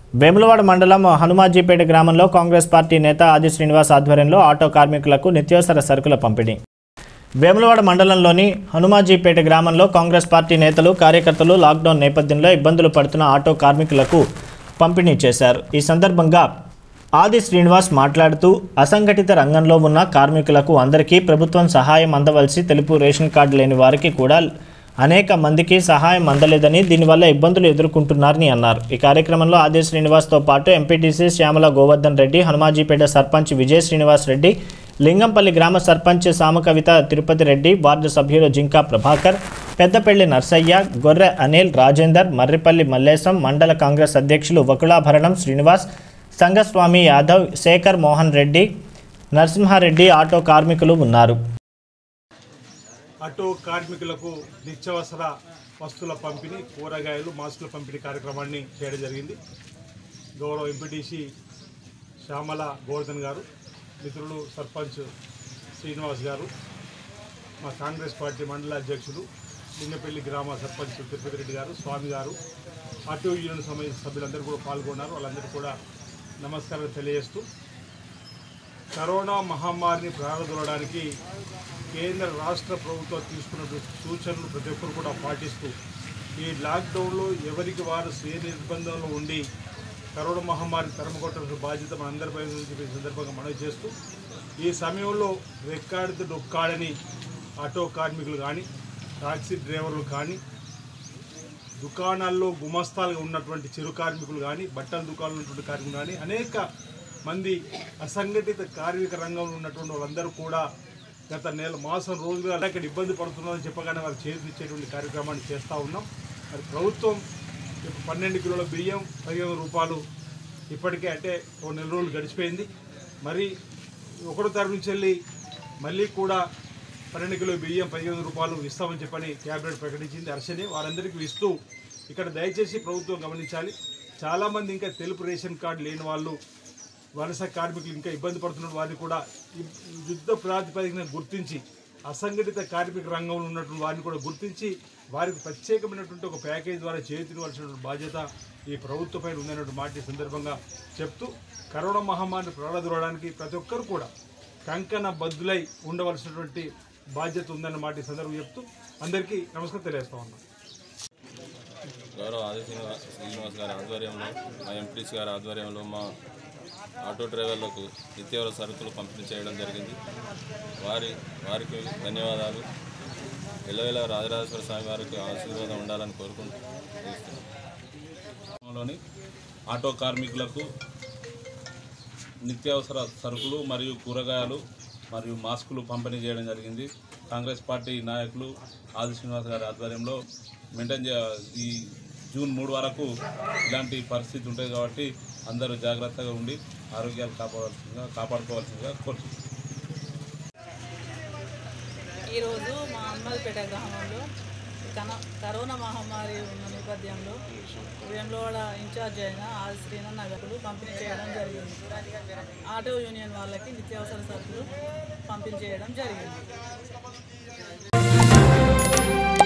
వేములవాడ మండలం హనుమాజీపేట గ్రామంలో కాంగ్రెస్ పార్టీ నేత ఆది శ్రీనివాస్ ఆధ్వర్యంలో ఆటో కార్మికులకు నిత్యావసర సరుకుల పంపిణీ. వేములవాడ మండలంలోని హనుమాజీపేట గ్రామంలో కాంగ్రెస్ పార్టీ నేతలు కార్యకర్తలు లాక్డౌన్ నేపథ్యంలో ఇబ్బందులు పడుతున్న ఆటో కార్మికులకు పంపిణీ చేశారు. ఈ సందర్భంగా ఆది శ్రీనివాస్ మాట్లాడుతూ అసంఘటిత రంగంలో ఉన్న కార్మికులకు అందరికీ ప్రభుత్వం సహాయం అందవలసి తెలుపు రేషన్ కార్డు లేని వారికి కూడా అనేక మందికి సహాయం అందలేదని దీనివల్ల ఇబ్బందులు ఎదుర్కొంటున్నారని అన్నారు. ఈ కార్యక్రమంలో ఆది శ్రీనివాస్తో పాటు ఎంపీటీసీ శ్యామల గోవర్ధన్ రెడ్డి, హనుమాజీపేట సర్పంచ్ విజయ శ్రీనివాస్ రెడ్డి, లింగంపల్లి గ్రామ సర్పంచ్ సామకవిత తిరుపతి రెడ్డి, వార్డు సభ్యులు జింకా ప్రభాకర్, పెద్దపల్లి నర్సయ్య, గొర్రె అనిల్, రాజేందర్, మర్రిపల్లి మల్లేశం, మండల కాంగ్రెస్ అధ్యక్షులు వకుళాభరణం శ్రీనివాస్, సంగస్వామి యాదవ్, శేఖర్ మోహన్ రెడ్డి, నరసింహారెడ్డి ఆటో కార్మికులు ఉన్నారు. ఆటో కార్మికులకు నిత్యావసర వస్తువుల పంపిణీ, కూరగాయలు, మాస్కుల పంపిణీ కార్యక్రమాన్ని చేయడం జరిగింది. గౌరవ ఎంపీటీసీ శ్యామల గోవర్ధన్ గారు, మిత్రులు సర్పంచ్ శ్రీనివాస్ గారు, మా కాంగ్రెస్ పార్టీ మండల అధ్యక్షులు లింగపల్లి గ్రామ సర్పంచ్ తిరుపతి రెడ్డి గారు, స్వామి గారు, ఆటో యూనియన్ సంబంధించిన సభ్యులందరూ కూడా పాల్గొన్నారు. వాళ్ళందరూ కూడా నమస్కారం తెలియజేస్తూ, కరోనా మహమ్మారిని ప్రారంభించడానికి కేంద్ర రాష్ట్ర ప్రభుత్వం తీసుకున్న సూచనలు ప్రతి ఒక్కరు కూడా పాటిస్తూ ఈ లాక్డౌన్లో ఎవరికి వారు స్వీయ నిర్బంధంలో ఉండి కరోనా మహమ్మారిని తరమకొట్టాల్సిన బాధ్యత మనందరిపై ఈ సందర్భంగా మనవి చేస్తూ, ఈ సమయంలో రెక్కాడితే డొక్కాడని ఆటో కార్మికులు కానీ, టాక్సీ డ్రైవర్లు కానీ, దుకాణాల్లో గుమస్తాలుగా ఉన్నటువంటి చిరు కార్మికులు కానీ, బట్టల దుకాణాలు ఉన్నటువంటి కార్మికులు కానీ, అనేక మంది అసంఘటిత కార్మిక రంగంలో ఉన్నటువంటి వాళ్ళందరూ కూడా గత మాసం రోజులుగా ఇక్కడ ఇబ్బంది పడుతున్నారని చెప్పగానే వారు చేతిచ్చేటువంటి కార్యక్రమాన్ని చేస్తూ ఉన్నాం. మరి ప్రభుత్వం 12 కిలోల బియ్యం 15 రూపాయలు ఇప్పటికే, అంటే ఓ నెల రోజులు గడిచిపోయింది. మరి 1వ తారీఖు నుంచి వెళ్ళి మళ్ళీ కూడా 12 కిలో బియ్యం 15 రూపాయలు ఇస్తామని చెప్పని క్యాబినెట్ ప్రకటించింది. హర్షని వారందరికీ ఇస్తూ, ఇక్కడ దయచేసి ప్రభుత్వం గమనించాలి, చాలామంది ఇంకా తెలుపు రేషన్ కార్డు లేని వాళ్ళు, వలస కార్మికులు ఇంకా ఇబ్బంది పడుతున్న వారిని కూడా యుద్ధ ప్రాతిపదికన గుర్తించి, అసంఘటిత కార్మిక రంగంలో ఉన్నటువంటి వారిని కూడా గుర్తించి వారికి ప్రత్యేకమైనటువంటి ఒక ప్యాకేజ్ ద్వారా చేతివలసినటువంటి బాధ్యత ఈ ప్రభుత్వంపై ఉందన్నటువంటి మాట ఈ సందర్భంగా చెప్తూ, కరోనా మహమ్మారిని ప్రారంభించడానికి ప్రతి ఒక్కరు కూడా కంకణ బద్దులై ఉండవలసినటువంటి బాధ్యత ఉందన్న మాట ఈ సందర్భంగా చెప్తూ అందరికీ నమస్కారం తెలియజేస్తా ఉన్నాం. గౌరవ ఆది శ్రీనివాస్ గారి ఆధ్వర్యంలో, మా ఎంపీటీసీ గారి ఆధ్వర్యంలో మా ఆటో డ్రైవర్లకు నిత్యావసర సరుకులు పంపిణీ చేయడం జరిగింది. వారికి ధన్యవాదాలు. ఎల్లవేళ రాజరాజేశ్వర స్వామి వారికి ఆశీర్వాదం ఉండాలని కోరుకుంటున్నాను. ఆటో కార్మికులకు నిత్యావసర సరుకులు మరియు కూరగాయలు మరియు మాస్కులు పంపిణీ చేయడం జరిగింది. కాంగ్రెస్ పార్టీ నాయకులు ఆది శ్రీనివాస్ గారి ఆధ్వర్యంలో ఈ జూన్ 3 వరకు ఇలాంటి పరిస్థితి ఉంటుంది కాబట్టి అందరూ జాగ్రత్తగా ఉండి ఆరోగ్యాలు కాపాడుకోవాల్సిందిగా కోరుతున్నాను. ఈరోజు మా హనుమాజీపేట గ్రామంలో కరోనా మహమ్మారి ఉన్న నేపథ్యంలో వేములవాడ ఇన్ఛార్జ్ అయిన ఆది శ్రీనివాస్ నగర్లు పంపిణీ చేయడం జరిగింది. ఆటో యూనియన్ వాళ్ళకి నిత్యావసర సరుకులు పంపిణీ చేయడం జరిగింది.